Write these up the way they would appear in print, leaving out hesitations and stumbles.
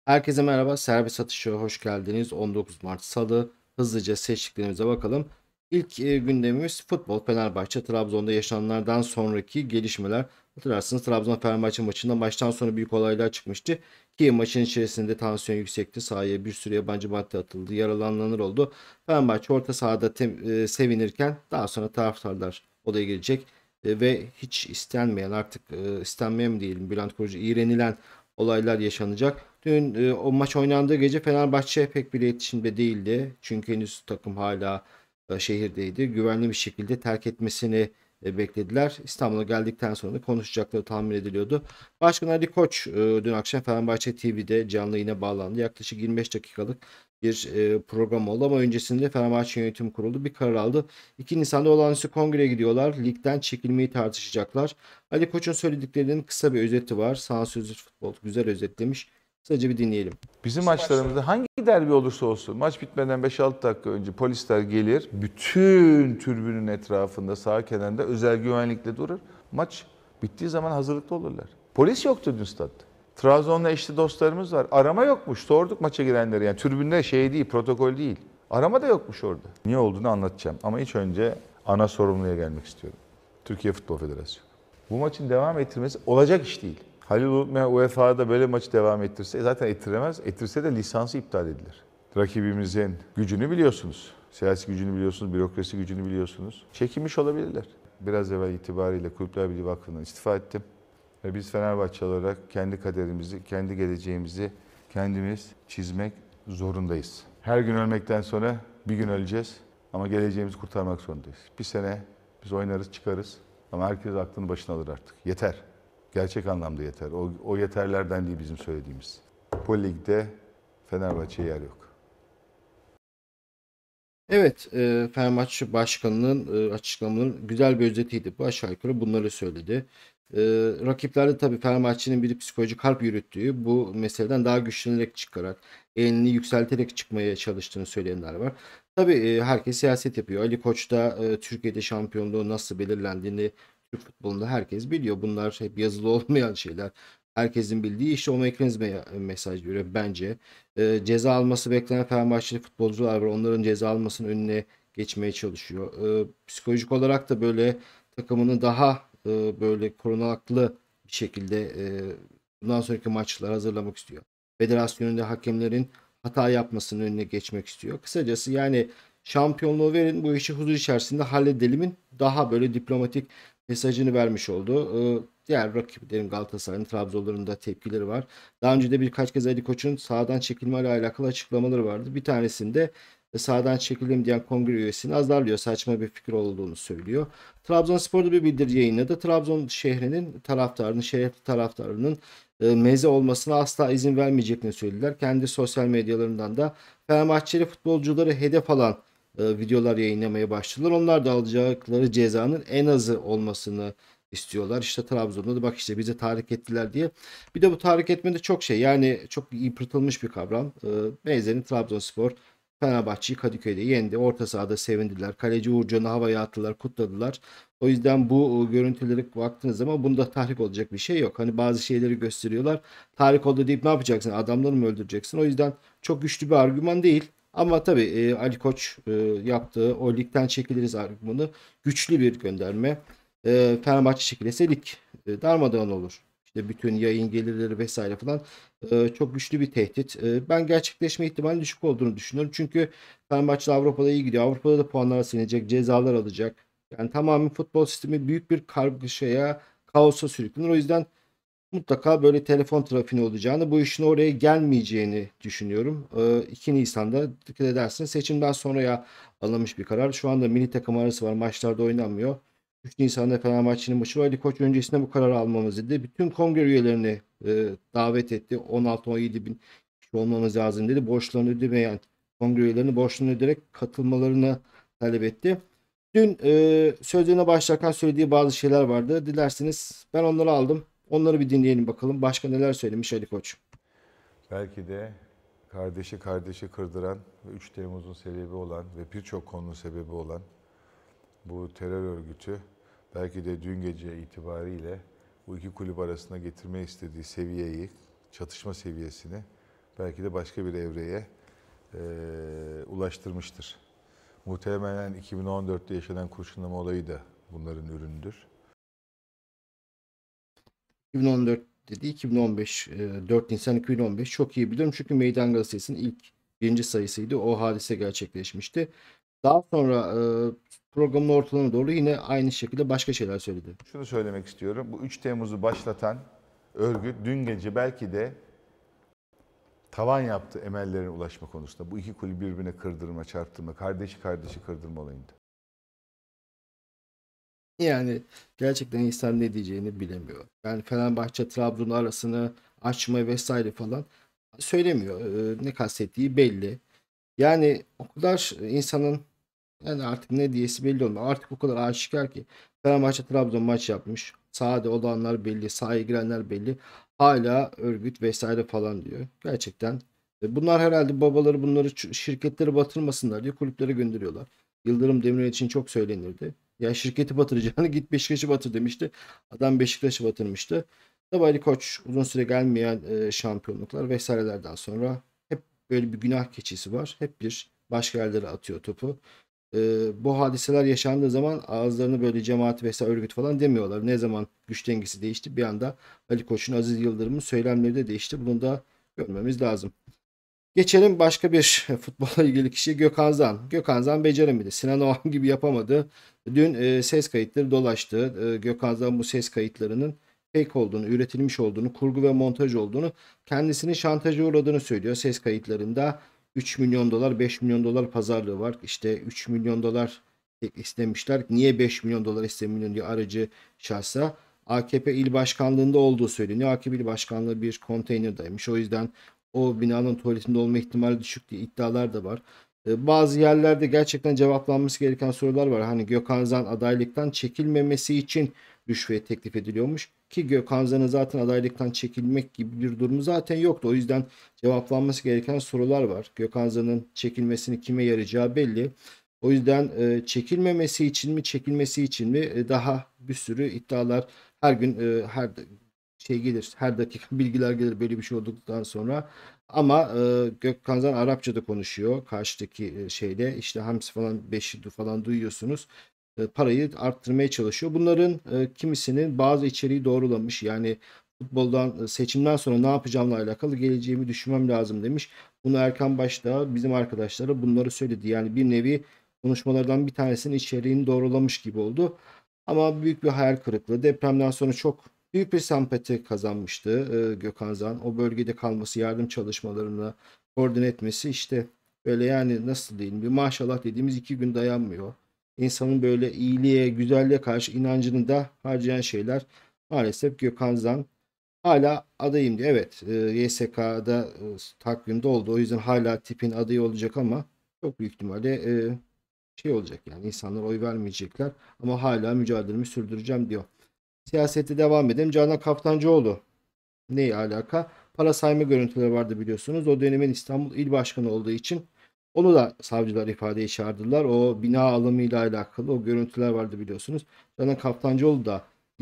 Herkese merhaba. Servis Atışı'ya hoş geldiniz. 19 Mart Salı. Hızlıca seçtiklerimize bakalım. İlk gündemimiz futbol. Fenerbahçe, Trabzon'da yaşananlardan sonraki gelişmeler. Hatırlarsınız Trabzon-Fenerbahçe maçında maçtan sonra büyük olaylar çıkmıştı. Ki maçın içerisinde tansiyon yüksekti. Sahaya bir sürü yabancı madde atıldı. Yaralananlar oldu. Fenerbahçe orta sahada sevinirken daha sonra taraftarlar odaya gelecek. Ve hiç istenmeyen artık istenmeyen mi diyelim Bülent Korucu iğrenilen olaylar yaşanacak. Dün o maç oynandığı gece Fenerbahçe pek bir iletişimde değildi. Çünkü henüz takım hala şehirdeydi. Güvenli bir şekilde terk etmesini beklediler. İstanbul'a geldikten sonra da konuşacakları tahmin ediliyordu. Başkan Ali Koç dün akşam Fenerbahçe TV'de canlı yayına bağlandı. Yaklaşık 25 dakikalık bir program oldu ama öncesinde Fenerbahçe Yönetim Kurulu bir karar aldı. 2 Nisan'da olağanüstü kongreye gidiyorlar. Ligden çekilmeyi tartışacaklar. Ali Koç'un söylediklerinin kısa bir özeti var. Sansürsüz futbol güzel özetlemiş. Kısaca bir dinleyelim. Bizim maçlarımızda hangi derbi olursa olsun maç bitmeden 5-6 dakika önce polisler gelir. Bütün tribünün etrafında sağ kenarında özel güvenlikle durur. Maç bittiği zaman hazırlıklı olurlar. Polis yoktu dün statta. Trabzon'la eşli dostlarımız var. Arama yokmuş. Sorduk maça girenleri. Yani tribünde şey değil, protokol değil. Arama da yokmuş orada. Niye olduğunu anlatacağım. Ama ilk önce ana sorumluya gelmek istiyorum. Türkiye Futbol Federasyonu. Bu maçın devam ettirmesi olacak iş değil. Halil Ulutmayan UEFA'da böyle maçı devam ettirse zaten ettiremez. Ettirse de lisansı iptal edilir. Rakibimizin gücünü biliyorsunuz. Siyasi gücünü biliyorsunuz, bürokrasi gücünü biliyorsunuz. Çekinmiş olabilirler. Biraz evvel itibariyle Kulüpler Birliği Vakfı'ndan istifa ettim. Ve biz Fenerbahçe olarak kendi kaderimizi, kendi geleceğimizi kendimiz çizmek zorundayız. Her gün ölmekten sonra bir gün öleceğiz. Ama geleceğimizi kurtarmak zorundayız. Bir sene biz oynarız, çıkarız. Ama herkes aklını başına alır artık. Yeter. Gerçek anlamda yeter. O yeterlerden değil bizim söylediğimiz. Bu ligde Fenerbahçe'ye yer yok. Evet, Fenerbahçe Başkanı'nın açıklamalarının güzel bir özetiydi. Bu aşağı yukarı bunları söyledi. Rakiplerde tabii Fenerbahçe'nin bir psikolojik harp yürüttüğü bu meseleden daha güçlenerek çıkarak, elini yükselterek çıkmaya çalıştığını söyleyenler var. Tabii herkes siyaset yapıyor. Ali Koç da Türkiye'de şampiyonluğu nasıl belirlendiğini Türk futbolunda herkes biliyor. Bunlar hep yazılı olmayan şeyler. Herkesin bildiği işte o mekanizmaya mesaj veriyor bence. Ceza alması beklenen Fenerbahçeli futbolcular var. Onların ceza almasının önüne geçmeye çalışıyor. Psikolojik olarak da böyle takımını daha böyle korunaklı bir şekilde bundan sonraki maçlara hazırlamak istiyor. Federasyonun da hakemlerin hata yapmasının önüne geçmek istiyor. Kısacası yani şampiyonluğu verin bu işi huzur içerisinde halledelimin daha böyle diplomatik mesajını vermiş oldu. Diğer rakiplerin Galatasaray'ın, Trabzonların da tepkileri var. Daha önce de birkaç kez Ali Koç'un sahadan çekilmeyle alakalı açıklamaları vardı. Bir tanesinde sahadan çekildim diyen kongre üyesini azarlıyor. Saçma bir fikir olduğunu söylüyor. Trabzonspor'da bir bildiri yayınladı. Trabzon şehrinin taraftarının, şerefli taraftarının meze olmasına asla izin vermeyeceklerini söylediler. Kendi sosyal medyalarından da Fenerbahçeli futbolcuları hedef alan videolar yayınlamaya başladılar. Onlar da alacakları cezanın en azı olmasını istiyorlar. İşte Trabzon'da da bak işte bize tahrik ettiler diye. Bir de bu tahrik etme de çok şey yani çok yıpratılmış bir kavram. Benzerini Trabzonspor Fenerbahçe'yi Kadıköy'de yendi. Orta sahada sevindiler. Kaleci Uğurcan'ı havaya attılar, kutladılar. O yüzden bu görüntüleri baktığınız zaman bunda tahrik olacak bir şey yok. Hani bazı şeyleri gösteriyorlar. Tahrik oldu deyip ne yapacaksın? Adamları mı öldüreceksin? O yüzden çok güçlü bir argüman değil. Ama tabii Ali Koç yaptığı o ligden çekiliriz argümanı güçlü bir gönderme. Fenerbahçe çekilirse lig darmadağın olur. İşte bütün yayın gelirleri vesaire falan çok güçlü bir tehdit. Ben gerçekleşme ihtimali düşük olduğunu düşünüyorum. Çünkü Fenerbahçe Avrupa'da iyi gidiyor. Avrupa'da da puanlar silinecek, cezalar alacak. Yani tamamen futbol sistemi büyük bir kargaşaya, kaosa sürüklenir. O yüzden mutlaka böyle telefon trafiği olacağını, bu işin oraya gelmeyeceğini düşünüyorum. 2 Nisan'da dikkat edersiniz seçimden sonraya alınmış bir karar. Şu anda milli takım arası var. Maçlarda oynanmıyor. 3 Nisan'da Fenerbahçe'nin maçı var. Ali Koç öncesinde bu kararı almamız dedi. Bütün kongre üyelerini davet etti. 16-17 bin kişi olmamız lazım dedi. Borçlarını ödemeyen kongre üyelerini borçlarını öderek katılmalarını talep etti. Dün sözlerine başlarken söylediği bazı şeyler vardı. Dilerseniz ben onları aldım. Onları bir dinleyelim bakalım. Başka neler söylemiş Ali Koç. Belki de kardeşi kardeşi kırdıran ve 3 Temmuz'un sebebi olan ve birçok konunun sebebi olan bu terör örgütü belki de dün gece itibariyle bu iki kulüp arasında getirmek istediği seviyeyi, çatışma seviyesini belki de başka bir evreye ulaştırmıştır. Muhtemelen 2014'te yaşanan kurşunlama olayı da bunların ürünüdür. 2014 dedi, 2015, 4 Nisan 2015 çok iyi biliyorum çünkü Meydan Gazetesi'nin ilk birinci sayısıydı. O hadise gerçekleşmişti. Daha sonra programın ortalarına doğru yine aynı şekilde başka şeyler söyledi. Şunu söylemek istiyorum. Bu 3 Temmuz'u başlatan örgüt dün gece belki de tavan yaptı emellerine ulaşma konusunda. Bu iki kulübü birbirine kırdırma, çarptırma, kardeşi kırdırma olayında. Yani gerçekten insan ne diyeceğini bilemiyor. Yani Fenerbahçe Trabzon arasını açma vesaire falan söylemiyor. Ne kastettiği belli. Yani o kadar insanın yani artık ne diyesi belli olmuyor. Artık o kadar aşikar ki Fenerbahçe Trabzon maç yapmış. Sahada olanlar belli, sahaya girenler belli. Hala örgüt vesaire falan diyor. Gerçekten bunlar herhalde babaları bunları şirketleri batırmasınlar diye kulüplere gönderiyorlar. Yıldırım Demirören için çok söylenirdi. Ya şirketi batıracağını git Beşiktaş'ı batır demişti. Adam Beşiktaş'ı batırmıştı. Tabii Ali Koç uzun süre gelmeyen şampiyonluklar vesairelerden sonra hep böyle bir günah keçisi var. Hep bir başka yerlere atıyor topu. Bu hadiseler yaşandığı zaman ağızlarını böyle cemaat vesaire örgüt falan demiyorlar. Ne zaman güç dengesi değişti bir anda Ali Koç'un, Aziz Yıldırım'ın söylemleri de değişti. Bunu da görmemiz lazım. Geçelim başka bir futbolla ilgili kişi Gökhan Zan. Gökhan Zan beceremedi. Sinan Oğan gibi yapamadı. Dün ses kayıtları dolaştı. Gökhan Zan bu ses kayıtlarının fake olduğunu, üretilmiş olduğunu, kurgu ve montaj olduğunu, kendisini şantaja uğradığını söylüyor. Ses kayıtlarında 3 milyon dolar, 5 milyon dolar pazarlığı var. İşte 3 milyon dolar istemişler. Niye 5 milyon dolar istemiyor diye aracı şahsa. AKP il başkanlığında olduğu söyleniyor. AKP il başkanlığı bir konteynerdaymış. O yüzden o binanın tuvaletinde olma ihtimali düşük diye iddialar da var. Bazı yerlerde gerçekten cevaplanması gereken sorular var. Hani Gökhan Zan adaylıktan çekilmemesi için rüşvet teklif ediliyormuş. Ki Gökhan Zan'ın zaten adaylıktan çekilmek gibi bir durumu zaten yoktu. O yüzden cevaplanması gereken sorular var. Gökhan Zan'ın çekilmesini kime yarayacağı belli. O yüzden çekilmemesi için mi çekilmesi için mi daha bir sürü iddialar her gün her şey gelir. Her dakika bilgiler gelir böyle bir şey olduktan sonra. Ama Gökhan Zan Arapça da konuşuyor. Karşıdaki şeyde işte Hamsi falan Beşidu falan duyuyorsunuz. Parayı arttırmaya çalışıyor. Bunların kimisinin bazı içeriği doğrulamış. Yani futboldan seçimden sonra ne yapacağımla alakalı geleceğimi düşünmem lazım demiş. Bunu Erkan Başta bizim arkadaşlara bunları söyledi. Yani bir nevi konuşmalardan bir tanesinin içeriğini doğrulamış gibi oldu. Ama büyük bir hayal kırıklığı. Depremden sonra çok büyük bir sempati kazanmıştı Gökhan Zan. O bölgede kalması, yardım çalışmalarını koordine etmesi işte böyle yani nasıl diyeyim bir maşallah dediğimiz 2 gün dayanmıyor. İnsanın böyle iyiliğe, güzelliğe karşı inancını da harcayan şeyler maalesef Gökhan Zan hala adayım diye. Evet YSK'da takvimde oldu. O yüzden hala tipin adayı olacak ama çok büyük ihtimalle şey olacak yani insanlar oy vermeyecekler ama hala mücadelemi sürdüreceğim diyor. Siyasete devam edelim. Canan Kaftancıoğlu. Ne alaka? Para sayma görüntüleri vardı biliyorsunuz. O dönemin İstanbul İl Başkanı olduğu için onu da savcılar ifadeye çağırdılar. O bina alımıyla alakalı o görüntüler vardı biliyorsunuz. Canan Kaftancıoğlu da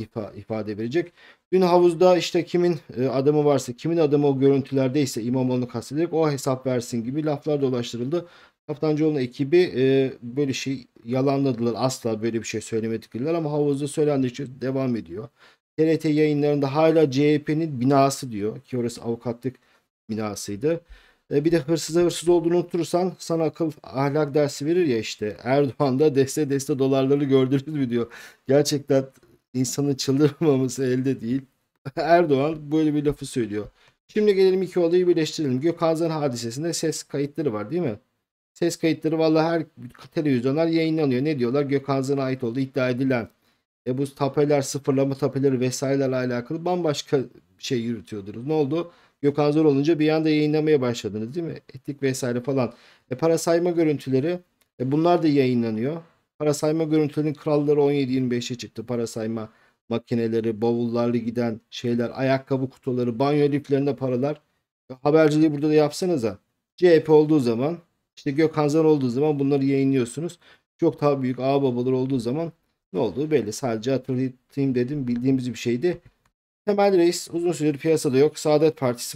ifade verecek. Dün havuzda işte kimin adamı varsa, kimin adamı o görüntülerdeyse İmamoğlu'nu kastederek o hesap versin gibi laflar dolaştırıldı. Kaftancıoğlu'nun ekibi böyle şey yalanladılar. Asla böyle bir şey söylemedikler ama havuzda söylendikçe devam ediyor. TRT yayınlarında hala CHP'nin binası diyor ki orası avukatlık binasıydı. Bir de hırsıza hırsız olduğunu unutursan sana akıl ahlak dersi verir ya işte. Erdoğan da deste deste dolarları gördünüz mü diyor. Gerçekten insanın çıldırmaması elde değil. Erdoğan böyle bir lafı söylüyor. Şimdi gelelim iki olayı birleştirelim. Gökhan Zan hadisesinde ses kayıtları var değil mi? Ses kayıtları vallahi her televizyonlar yayınlanıyor. Ne diyorlar? Gökhan Zan'a ait olduğu iddia edilen bu tapeler, sıfırlama tapeleri vesairelerle alakalı bambaşka bir şey yürütüyordunuz. Ne oldu? Gökhan Zor olunca bir anda yayınlamaya başladınız değil mi? Etik vesaire falan. Para sayma görüntüleri bunlar da yayınlanıyor. Para sayma görüntülerinin kralları 17-25'e çıktı. Para sayma makineleri, bavullarla giden şeyler, ayakkabı kutuları, banyo liflerinde paralar. Haberciliği burada da yapsanıza. CHP olduğu zaman, işte Gökhan Zan olduğu zaman bunları yayınlıyorsunuz. Çok daha büyük ağababalar olduğu zaman ne olduğu belli. Sadece hatırlatayım dedim. Bildiğimiz bir şeydi. Temel Reis uzun süredir piyasada yok. Saadet Partisi bu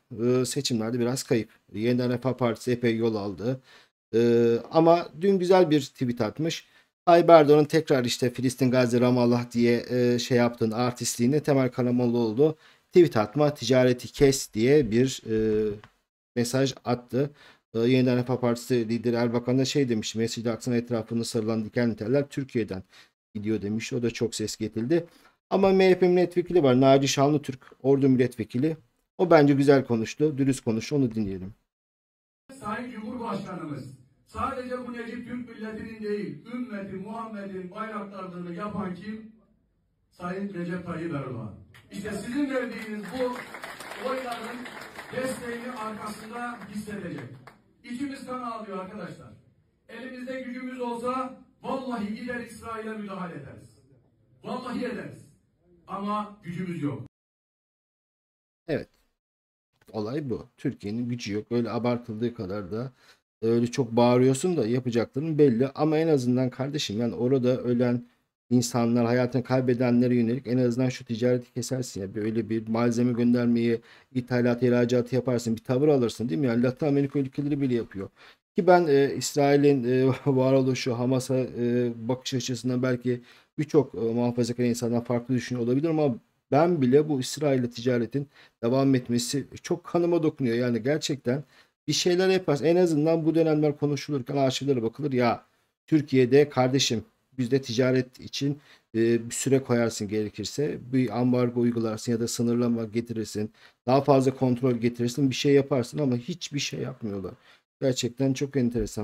seçimlerde biraz kayıp. Yeniden Refah Partisi epey yol aldı. Ama dün güzel bir tweet atmış. Tayyip Erdoğan'ın tekrar işte Filistin, Gazze, Ramallah diye şey yaptığın artistliğine Temel Karamollaoğlu tweet atma, ticareti kes diye bir mesaj attı. Yeniden Refah Partisi lideri Erbakan da şey demiş. Mescid-i Aksa'nın etrafında sarılan dikenli teller Türkiye'den gidiyor demiş. O da çok ses getirdi. Ama MHP milletvekili var. Naci Şanlıtürk, Ordu milletvekili. O bence güzel konuştu. Dürüst konuştu. Onu dinleyelim. Sayın Cumhurbaşkanımız sadece bu Necip Türk milletinin değil, ümmeti Muhammed'in bayraktarlığını yapan kim? Sayın Recep Tayyip Erdoğan. İşte sizin verdiğiniz bu oyların desteğini arkasında hissedecek. İçimiz kan ağlıyor arkadaşlar. Elimizde gücümüz olsa vallahi gider İsrail'e müdahale ederiz. Vallahi ederiz. Ama gücümüz yok. Evet. Olay bu. Türkiye'nin gücü yok. Öyle abartıldığı kadar da öyle çok bağırıyorsun da yapacakların belli. Ama en azından kardeşim yani orada ölen insanlar, hayatını kaybedenlere yönelik en azından şu ticareti kesersin ya. Böyle bir malzeme göndermeyi, ithalat, ihracatı yaparsın. Bir tavır alırsın değil mi? Yani Latin Amerika ülkeleri bile yapıyor. Ki ben İsrail'in varoluşu, Hamas'a bakış açısından belki birçok muhafazakar insandan farklı düşünüyor olabilir ama ben bile bu İsrail'le ticaretin devam etmesi çok kanıma dokunuyor. Yani gerçekten bir şeyler yaparız. En azından bu dönemler konuşulurken arşivlere bakılır. Ya Türkiye'de kardeşim bizde ticaret için bir süre koyarsın gerekirse. Bir ambargo uygularsın ya da sınırlama getirirsin. Daha fazla kontrol getirirsin. Bir şey yaparsın ama hiçbir şey yapmıyorlar. Gerçekten çok enteresan.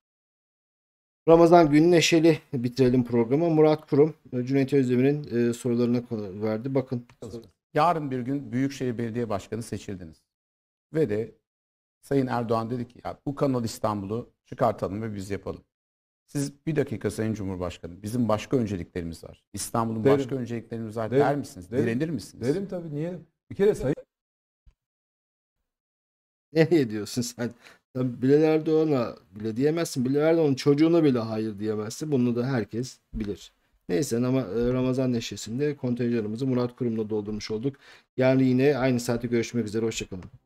Ramazan günü neşeli bitirelim programı. Murat Kurum, Cüneyt Özdemir'in sorularına verdi. Bakın. Yarın bir gün Büyükşehir Belediye Başkanı seçildiniz. Ve de Sayın Erdoğan dedi ki ya bu Kanal İstanbul'u çıkartalım ve biz yapalım. Siz bir dakika Sayın Cumhurbaşkanı bizim başka önceliklerimiz var. İstanbul'un Derim. başka önceliklerimiz var Derim. der misiniz? Derim. Direnir misiniz? Dedim tabii, niye? Bir kere Sayın Nereye diyorsun sen? Sen Bilal Erdoğan'a bile diyemezsin. Bilal Erdoğan'ın çocuğuna bile hayır diyemezsin. Bunu da herkes bilir. Neyse ama Ramazan neşesinde kontenjanımızı Murat Kurum'la doldurmuş olduk. Yani yine aynı saatte görüşmek üzere. Hoşçakalın.